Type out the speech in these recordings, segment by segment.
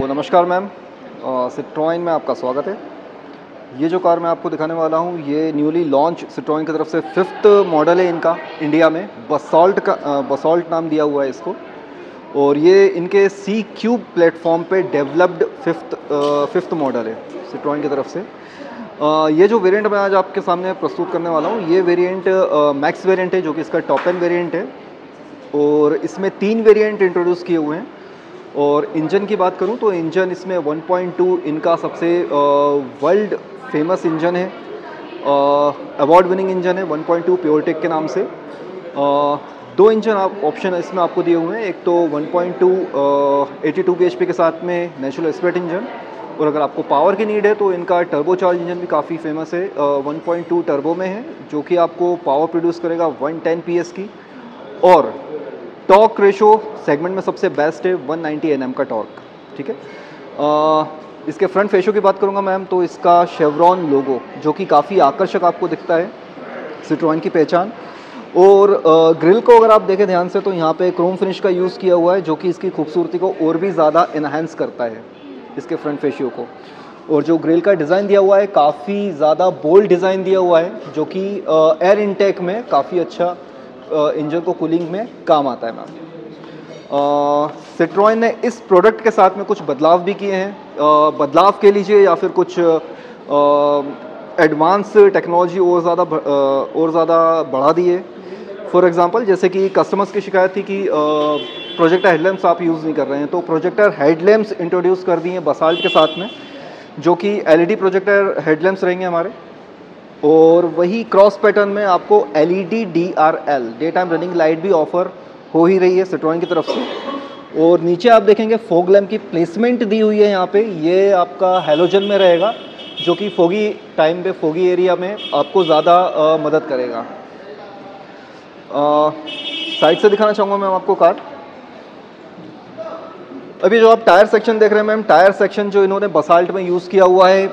तो नमस्कार ma'am, Citroen में आपका स्वागत है। ये जो कार मैं आपको दिखाने वाला हूँ ये न्यूली लॉन्च सिट्रोइन की तरफ से 5th मॉडल है इनका इंडिया में। बसॉल्ट नाम दिया हुआ है इसको और ये इनके सी क्यूब प्लेटफॉर्म पे डेवलप्ड फिफ्थ मॉडल है सिट्रोइन की तरफ से। ये जो वेरिएंट मैं आज आपके सामने प्रस्तुत करने वाला हूँ ये वेरिएंट मैक्स वेरिएंट है, जो कि इसका टॉप एंड वेरिएंट है और इसमें 3 वेरिएंट इंट्रोड्यूस किए हुए हैं। और इंजन की बात करूं तो इंजन इसमें 1.2 इनका सबसे वर्ल्ड फेमस इंजन है, अवार्ड विनिंग इंजन है 1.2 प्योरटेक के नाम से। 2 इंजन ऑप्शन इसमें आपको दिए हुए हैं, एक तो 1.2 82 bhp के साथ में नेचुरल एस्पिरेट इंजन, और अगर आपको पावर की नीड है तो इनका टर्बोचार्ज इंजन भी काफ़ी फेमस है। 1.2 टर्बो में है जो कि आपको पावर प्रोड्यूस करेगा 110 PS की, और टॉर्क रेशो सेगमेंट में सबसे बेस्ट है 190 Nm का टॉर्क। ठीक है, इसके फ्रंट फेशो की बात करूंगा मैम तो इसका शेवरॉन लोगो जो कि काफ़ी आकर्षक आपको दिखता है, सिट्रोइन की पहचान। और ग्रिल को अगर आप देखें ध्यान से तो यहाँ पे क्रोम फिनिश का यूज़ किया हुआ है जो कि इसकी खूबसूरती को और भी ज़्यादा इन्हांस करता है इसके फ्रंट फेशियो को। और जो ग्रिल का डिज़ाइन दिया हुआ है काफ़ी ज़्यादा बोल्ड डिज़ाइन दिया हुआ है जो कि एयर इनटेक में काफ़ी अच्छा इंजन को कूलिंग में काम आता है मैम। सिट्रोइन ने इस प्रोडक्ट के साथ में कुछ बदलाव भी किए हैं। बदलाव के लीजिए या फिर कुछ एडवांस टेक्नोलॉजी और ज़्यादा बढ़ा दी है। फॉर एग्जांपल जैसे कि कस्टमर्स की शिकायत थी कि प्रोजेक्टर हेडलैम्प्स आप यूज़ नहीं कर रहे हैं, तो प्रोजेक्टर हेडलैम्प्स इंट्रोड्यूस कर दिए हैं बसाल्ट के साथ में, जो कि LED प्रोजेक्टर हेडलैम्प्स रहेंगे हमारे। और वही क्रॉस पैटर्न में आपको LED DRL day time running light भी ऑफर हो ही रही है सिट्रोइन की तरफ से। और नीचे आप देखेंगे फॉग लैम्प की प्लेसमेंट दी हुई है यहाँ पे, ये आपका हैलोजन में रहेगा जो कि फोगी टाइम पे फोगी एरिया में आपको ज़्यादा मदद करेगा। साइड से दिखाना चाहूँगा मैम आपको कार। अभी जो आप टायर सेक्शन देख रहे हैं मैम, टायर सेक्शन जो इन्होंने बसाल्ट में यूज़ किया हुआ है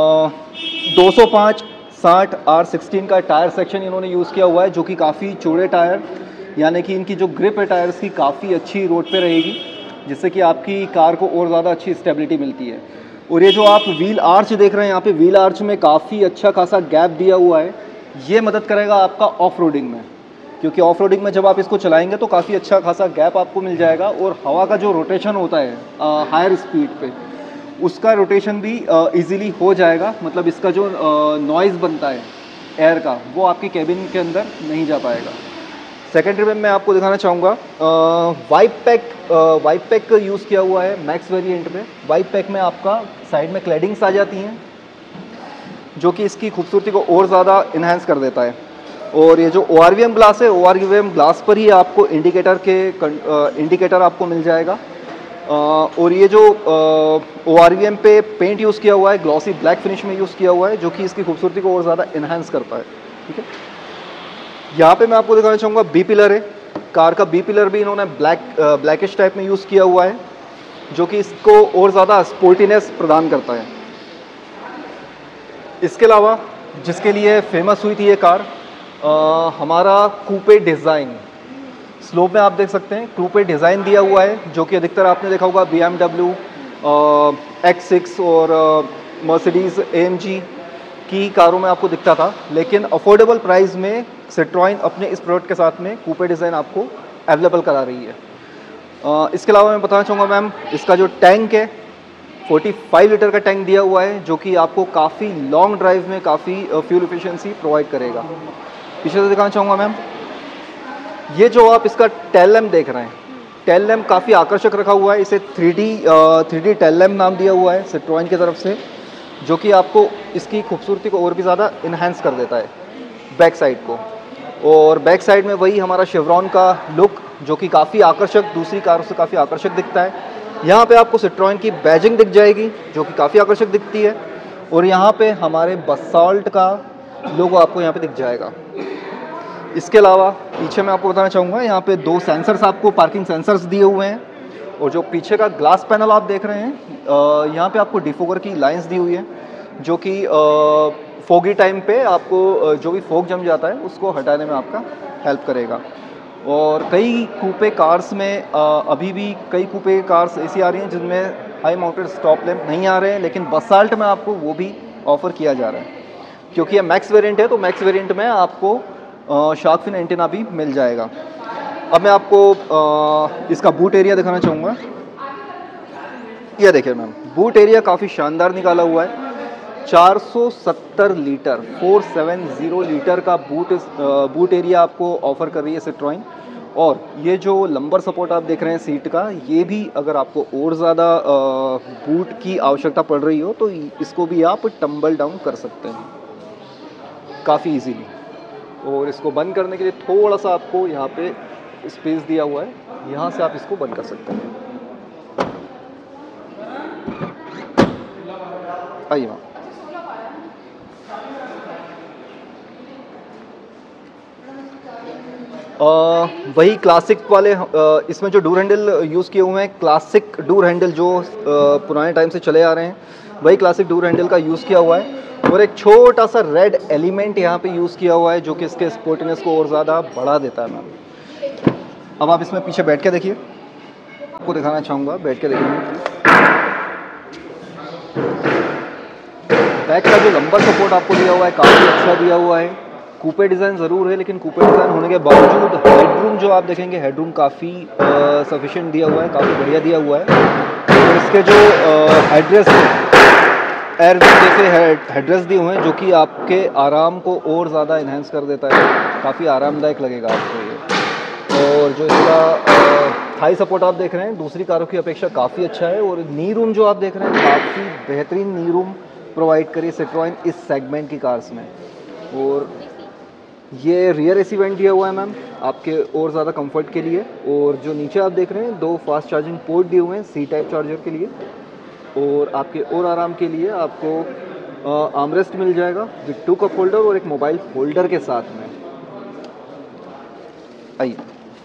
205/60 R16 का टायर सेक्शन इन्होंने यूज़ किया हुआ है, जो कि काफ़ी चौड़े टायर, यानी कि इनकी जो ग्रिप है टायर्स की काफ़ी अच्छी रोड पे रहेगी, जिससे कि आपकी कार को और ज़्यादा अच्छी स्टेबिलिटी मिलती है। और ये जो आप व्हील आर्च देख रहे हैं यहाँ पे, व्हील आर्च में काफ़ी अच्छा खासा गैप दिया हुआ है, ये मदद करेगा आपका ऑफ रोडिंग में, क्योंकि ऑफ रोडिंग में जब आप इसको चलाएंगे तो काफ़ी अच्छा खासा गैप आपको मिल जाएगा। और हवा का जो रोटेशन होता है हायर स्पीड पे, उसका रोटेशन भी इजीली हो जाएगा, मतलब इसका जो नॉइज़ बनता है एयर का वो आपकी कैबिन के अंदर नहीं जा पाएगा। सेकेंडरी में मैं आपको दिखाना चाहूँगा वाइप पैक यूज़ किया हुआ है मैक्स वेरिएंट में। वाइप पैक में आपका साइड में क्लैडिंग्स आ जाती हैं जो कि इसकी खूबसूरती को और ज़्यादा इन्हांस कर देता है। और ये जो ORVM ग्लास है, ORVM ग्लास पर ही आपको इंडिकेटर आपको मिल जाएगा। और ये जो ORVM पे पेंट यूज़ किया हुआ है ग्लॉसी ब्लैक फिनिश में यूज़ किया हुआ है, जो कि इसकी खूबसूरती को और ज़्यादा इन्हांस करता है। ठीक है, यहाँ पे मैं आपको दिखाना चाहूँगा बी पिलर है, कार का बी पिलर भी इन्होंने ब्लैकिश टाइप में यूज़ किया हुआ है, जो कि इसको और ज़्यादा स्पोर्टीनेस प्रदान करता है। इसके अलावा जिसके लिए फेमस हुई थी ये कार, हमारा कूपे डिज़ाइन, स्लोप में आप देख सकते हैं कूपे डिज़ाइन दिया हुआ है, जो कि अधिकतर आपने देखा होगा BMW X6 और मर्सिडीज़ AMG की कारों में आपको दिखता था, लेकिन अफोर्डेबल प्राइस में सिट्रोइन अपने इस प्रोडक्ट के साथ में कूपे डिज़ाइन आपको अवेलेबल करा रही है। इसके अलावा मैं बताना चाहूँगा मैम, इसका जो टैंक है 45 लीटर का टैंक दिया हुआ है, जो कि आपको काफ़ी लॉन्ग ड्राइव में काफ़ी फ्यूल एफिशिएंसी प्रोवाइड करेगा। पीछे से दिखाना चाहूँगा मैम, ये जो आप इसका टेल लैम्प देख रहे हैं, टेल लैम्प काफ़ी आकर्षक रखा हुआ है, इसे 3D टेल लैम्प नाम दिया हुआ है सिट्रोइन की तरफ से, जो कि आपको इसकी खूबसूरती को और भी ज़्यादा इन्हांस कर देता है बैक साइड को। और बैक साइड में वही हमारा शेवरॉन का लुक, जो कि काफ़ी आकर्षक, दूसरी कारों से काफ़ी आकर्षक दिखता है। यहाँ पे आपको सिट्रोइन की बैजिंग दिख जाएगी जो कि काफ़ी आकर्षक दिखती है, और यहाँ पे हमारे बसाल्ट का लोगो आपको यहाँ पे दिख जाएगा। इसके अलावा पीछे मैं आपको बताना चाहूँगा, यहाँ पे 2 सेंसर्स आपको पार्किंग सेंसर्स दिए हुए हैं, और जो पीछे का ग्लास पैनल आप देख रहे हैं यहाँ पे आपको डिफोगर की लाइंस दी हुई है, जो कि फोगी टाइम पे आपको जो भी फोग जम जाता है उसको हटाने में आपका हेल्प करेगा। और कई कूपे कार्स में अभी भी कई कूपे कार्स ऐसी आ रही हैं जिनमें हाई माउंटेड स्टॉप लैंप नहीं आ रहे हैं, लेकिन बसाल्ट में आपको वो भी ऑफर किया जा रहा है। क्योंकि ये मैक्स वेरिएंट है तो मैक्स वेरिएंट में आपको शार्क फिन एंटेना भी मिल जाएगा। अब मैं आपको इसका बूट एरिया दिखाना चाहूँगा। ये देखिए मैम, बूट एरिया काफ़ी शानदार निकाला हुआ है। 470 लीटर 470 लीटर का बूट एरिया आपको ऑफर कर रही है सिट्रोइन। और ये जो लंबर सपोर्ट आप देख रहे हैं सीट का, ये भी अगर आपको और ज़्यादा बूट की आवश्यकता पड़ रही हो तो इसको भी आप टम्बल डाउन कर सकते हैं काफ़ी इजीली। और इसको बंद करने के लिए थोड़ा सा आपको यहाँ पे स्पेस दिया हुआ है, यहाँ से आप इसको बंद कर सकते हैं। आइए मैम, वही क्लासिक वाले इसमें जो डोर हैंडल यूज़ किए हुए हैं, क्लासिक डोर हैंडल जो पुराने टाइम से चले आ रहे हैं, वही क्लासिक डोर हैंडल का यूज़ किया हुआ है। और एक छोटा सा रेड एलिमेंट यहाँ पे यूज़ किया हुआ है जो कि इसके स्पोर्टिनेस को और ज़्यादा बढ़ा देता है मैम। अब आप इसमें पीछे बैठ के देखिए, आपको दिखाना चाहूँगा, बैठ के देखिए। बैक का जो लंबर सपोर्ट आपको दिया हुआ है काफ़ी अच्छा दिया हुआ है। कूपे डिज़ाइन ज़रूर है, लेकिन कूपे डिज़ाइन होने के बावजूद हेडरूम जो आप देखेंगे, हेडरूम काफ़ी सफिशिएंट दिया हुआ है, काफ़ी बढ़िया दिया हुआ है। और इसके जो हेडरेस्ट एयर जैसे हेडरेस्ट दिए हुए हैं जो कि आपके आराम को और ज़्यादा इन्हेंस कर देता है, काफ़ी आरामदायक लगेगा आपको ये। और जो इसका थाई सपोर्ट आप देख रहे हैं दूसरी कारों की अपेक्षा काफ़ी अच्छा है। और नी रूम जो आप देख रहे हैं, काफ़ी बेहतरीन नी रूम प्रोवाइड करिए सिट्रोइन इस सेगमेंट की कार्स में। और ये रियर एसी वेंट दिया हुआ है मैम आपके और ज़्यादा कंफर्ट के लिए। और जो नीचे आप देख रहे हैं 2 फास्ट चार्जिंग पोर्ट दिए हुए हैं सी टाइप चार्जर के लिए। और आपके और आराम के लिए आपको आर्मरेस्ट मिल जाएगा विद 2 कप होल्डर और एक मोबाइल होल्डर के साथ में। आइए,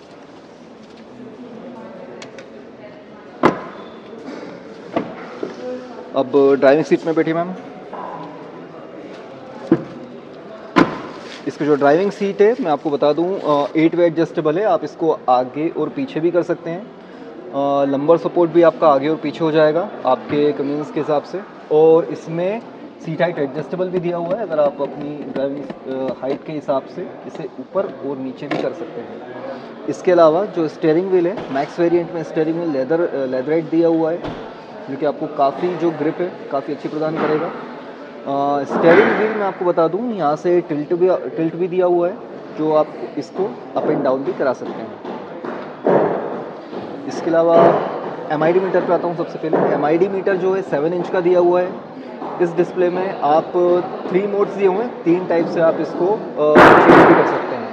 अब ड्राइविंग सीट में बैठी मैम। इसकी जो ड्राइविंग सीट है मैं आपको बता दूं 8 वे एडजस्टेबल है, आप इसको आगे और पीछे भी कर सकते हैं। लंबर सपोर्ट भी आपका आगे और पीछे हो जाएगा आपके कन्वीनियंस के हिसाब से। और इसमें सीट हाइट एडजस्टेबल भी दिया हुआ है, अगर आप अपनी ड्राइविंग हाइट के हिसाब से इसे ऊपर और नीचे भी कर सकते हैं। इसके अलावा जो स्टीयरिंग व्हील है, मैक्स वेरिएंट में स्टीयरिंग व्हील लेदराइट दिया हुआ है जो कि आपको काफ़ी जो ग्रिप है काफ़ी अच्छी प्रदान करेगा। स्टीयरिंग व्हील मैं आपको बता दूं यहाँ से टिल्ट भी दिया हुआ है जो आप इसको अप एंड डाउन भी करा सकते हैं। इसके अलावा MID मीटर पे आता हूँ। सबसे पहले MID मीटर जो है 7 इंच का दिया हुआ है। इस डिस्प्ले में आप 3 मोड्स दिए हुए हैं, 3 टाइप से आप इसको चेंज भी कर सकते हैं।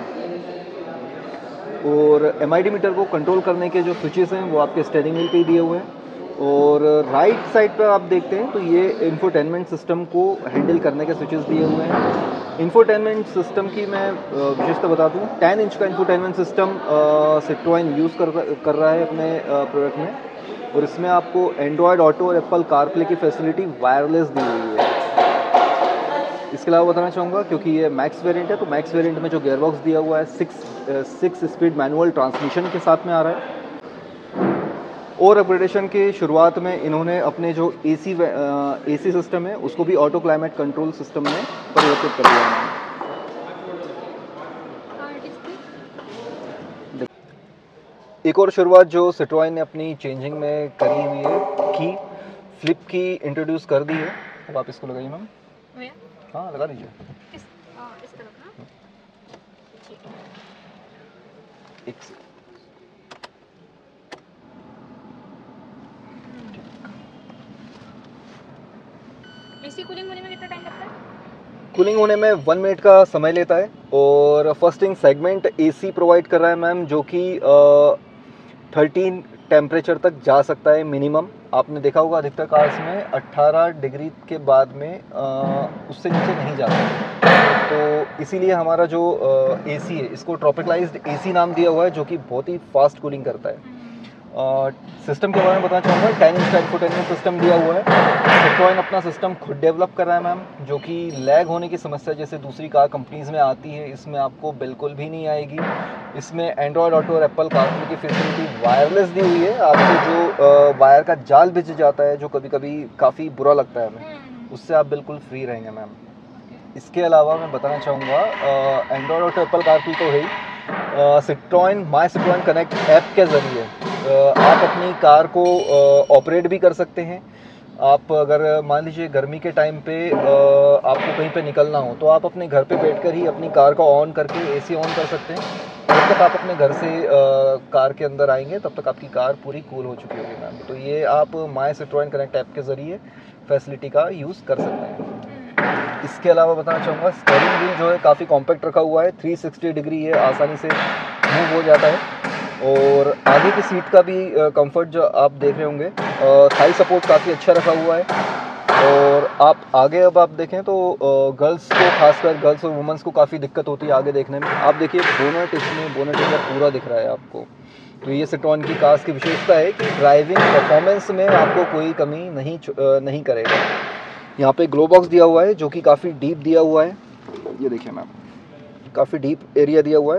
और MID मीटर को कंट्रोल करने के जो स्विचेस हैं वो आपके स्टीयरिंग व्हील पे ही दिए हुए हैं। और राइट साइड पर आप देखते हैं तो ये इंफोटेनमेंट सिस्टम को हैंडल करने के स्विचेस दिए हुए हैं। इंफोटेनमेंट सिस्टम की मैं विशेषता बता दूं, 10 इंच का इंफोटेनमेंट सिस्टम सिट्रोइन यूज़ कर रहा है अपने प्रोडक्ट में। और इसमें आपको एंड्रॉयड ऑटो और एप्पल कारप्ले की फैसिलिटी वायरलेस दी हुई है। इसके अलावा बताना चाहूँगा क्योंकि ये मैक्स वेरिएंट है तो मैक्स वेरिएंट में जो गियरबॉक्स दिया हुआ है 6 स्पीड मैनुअल ट्रांसमिशन के साथ में आ रहा है। और अपग्रेडेशन की शुरुआत में इन्होंने अपने जो AC सिस्टम है उसको भी ऑटो क्लाइमेट कंट्रोल सिस्टम में परिवर्तित कर दिया है। एक और शुरुआत जो सिट्रोइन ने अपनी चेंजिंग में करी हुई है कि फ्लिप की इंट्रोड्यूस कर दी है। अब आप इसको लगाइए मैम। हाँ लगा दीजिए। एक से एसी कूलिंग होने में कितना टाइम लगता है? कूलिंग होने में 1 मिनट का समय लेता है। और फर्स्टिंग सेगमेंट AC प्रोवाइड कर रहा है मैम जो कि 13 टेम्परेचर तक जा सकता है मिनिमम। आपने देखा होगा अधिकतर कार्स में 18 डिग्री के बाद में उससे नीचे नहीं जाता। तो इसीलिए हमारा जो AC है इसको ट्रॉपिकलाइज्ड AC नाम दिया हुआ है जो कि बहुत ही फास्ट कूलिंग करता है। सिस्टम के बारे में बताना चाहूँगा। 10 इंच का इंफोटेनमेंट सिस्टम दिया हुआ है। सिट्रोइन अपना सिस्टम खुद डेवलप कर रहा है मैम, जो कि लैग होने की समस्या जैसे दूसरी कार कंपनीज़ में आती है, इसमें आपको बिल्कुल भी नहीं आएगी। इसमें एंड्रॉयड ऑटो और एप्पल कारप्ले की फैसिलिटी वायरलेस दी हुई है। आपको जो वायर का जाल बिछ जाता है, जो कभी कभी काफ़ी बुरा लगता है हमें, उससे आप बिल्कुल फ्री रहेंगे मैम। इसके अलावा मैं बताना चाहूँगा, एंड्रॉयड ऑटो एप्पल कारप्ले तो है ही, Citroen my Citroen connect app के ज़रिए आप अपनी कार को ऑपरेट भी कर सकते हैं। आप अगर मान लीजिए गर्मी के टाइम पे आपको कहीं पे निकलना हो, तो आप अपने घर पे बैठकर ही अपनी कार को ऑन करके एसी ऑन कर सकते हैं। जब तक आप अपने घर से कार के अंदर आएंगे, तब तक आपकी कार पूरी कूल हो चुकी होगी मैम। तो ये आप माई सिट्रोइन कनेक्ट ऐप के ज़रिए फैसिलिटी का यूज़ कर सकते हैं। इसके अलावा बताना चाहूँगा, स्टीयरिंग व्हील जो है काफ़ी कॉम्पैक्ट रखा हुआ है, 360 डिग्री है, आसानी से मूव हो जाता है। और आगे की सीट का भी कंफर्ट जो आप देख रहे होंगे, थाई सपोर्ट काफ़ी अच्छा रखा हुआ है। और आप आगे अब आप देखें तो गर्ल्स को, खासकर गर्ल्स और वुमेंस को काफ़ी दिक्कत होती है आगे देखने में। आप देखिए बोनट, इसमें बोनट एरिया पूरा दिख रहा है आपको। तो ये सिट्रोइन की कार्स की विशेषता है कि ड्राइविंग परफॉर्मेंस में आपको कोई कमी नहीं करेगा। यहाँ पे ग्लो बॉक्स दिया हुआ है, जो कि काफ़ी डीप दिया हुआ है। ये देखिए मैम, काफ़ी डीप एरिया दिया हुआ है,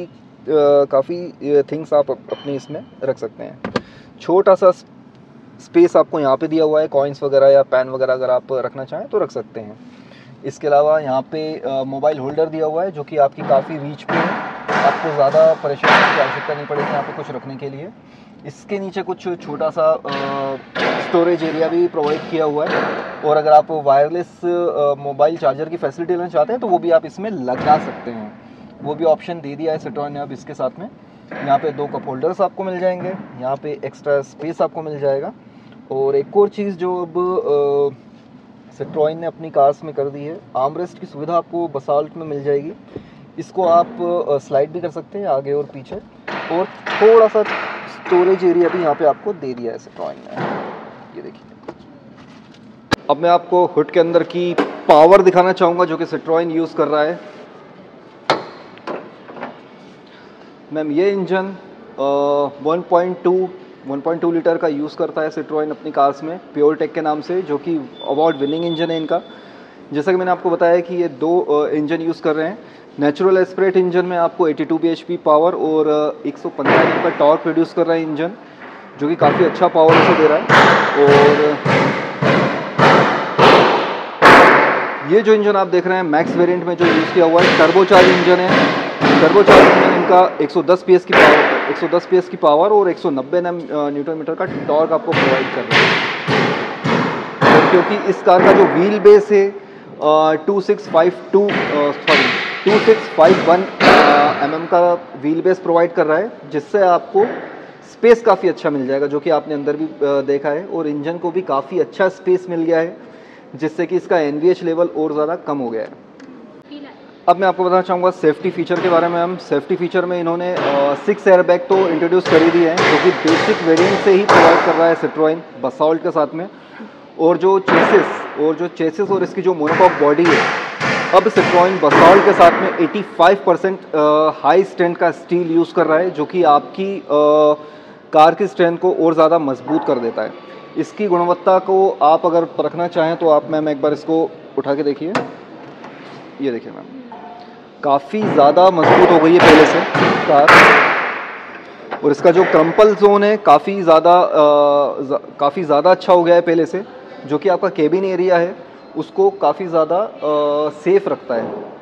काफ़ी थिंग्स आप अपने इसमें रख सकते हैं। छोटा सा स्पेस आपको यहाँ पे दिया हुआ है, कॉइन्स वगैरह या पेन वगैरह अगर आप रखना चाहें तो रख सकते हैं। इसके अलावा यहाँ पे मोबाइल होल्डर दिया हुआ है, जो कि आपकी काफ़ी रीच पे है, आपको ज़्यादा परेशान होने की आवश्यकता नहीं पड़ेगी यहाँ पे कुछ रखने के लिए। इसके नीचे कुछ छोटा सा स्टोरेज एरिया भी प्रोवाइड किया हुआ है। और अगर आप वायरलेस मोबाइल चार्जर की फैसिलिटी लेना चाहते हैं, तो वो भी आप इसमें लगा सकते हैं। वो भी ऑप्शन दे दिया है सिट्रोइन ने अब इसके साथ में। यहाँ पे 2 कप होल्डर्स आपको मिल जाएंगे, यहाँ पे एक्स्ट्रा स्पेस आपको मिल जाएगा। और एक और चीज़ जो अब सिट्रोइन ने अपनी कार्स में कर दी है, आर्मरेस्ट की सुविधा आपको बसाल्ट में मिल जाएगी। इसको आप स्लाइड भी कर सकते हैं आगे और पीछे। और थोड़ा सा स्टोरेज एरिया भी यहाँ पे आपको दे दिया है सिट्रोइन ने। ये देखिए, अब मैं आपको हुड के अंदर की पावर दिखाना चाहूँगा जो कि सिट्रोइन यूज़ कर रहा है। मैम ये इंजन 1.2 लीटर का यूज़ करता है सिट्रोइन अपनी कार्स में, प्योरटेक के नाम से, जो कि अवार्ड विनिंग इंजन है इनका। जैसा कि मैंने आपको बताया कि ये 2 इंजन यूज़ कर रहे हैं। नेचुरल एस्पिरेट इंजन में आपको 82 bhp पावर और 115 Nm का टॉर्क प्रोड्यूस कर रहा है इंजन, जो कि काफ़ी अच्छा पावर इसे दे रहा है। और ये जो इंजन आप देख रहे हैं मैक्स वेरिएंट में जो यूज़ किया हुआ है, टर्बोचार्ज इंजन है। टर्बोचार्ज इंजन इनका 110 PS की पावर और 190 Nm का टॉर्क आपको प्रोवाइड कर रहा है। और क्योंकि इस कार का जो व्हील बेस है 2651 mm का व्हील बेस प्रोवाइड कर रहा है, जिससे आपको स्पेस काफ़ी अच्छा मिल जाएगा, जो कि आपने अंदर भी देखा है। और इंजन को भी काफ़ी अच्छा स्पेस मिल गया है, जिससे कि इसका NVH लेवल और ज़्यादा कम हो गया है। अब मैं आपको बताना चाहूँगा सेफ्टी फीचर के बारे में। हम सेफ्टी फीचर में इन्होंने 6 एयरबैग तो इंट्रोड्यूस कर ही दिए हैं, जो कि बेसिक वेरिएंट से ही प्रोवाइड कर रहा है सिट्रोइन बसाल्ट के साथ में। और जो चेसिस और इसकी जो मोनोकॉक बॉडी है, अब सिट्रोइन बसाल्ट के साथ में 85% हाई स्ट्रेंथ का स्टील यूज़ कर रहा है, जो कि आपकी कार की स्ट्रेंथ को और ज़्यादा मजबूत कर देता है। इसकी गुणवत्ता को आप अगर परखना चाहें तो आप मैम एक बार इसको उठा के देखिए। ये देखिए मैम, काफ़ी ज़्यादा मजबूत हो गई है पहले से कार। और इसका जो क्रम्पल जोन है काफ़ी ज़्यादा अच्छा हो गया है पहले से, जो कि आपका केबिन एरिया है उसको काफ़ी ज़्यादा सेफ रखता है।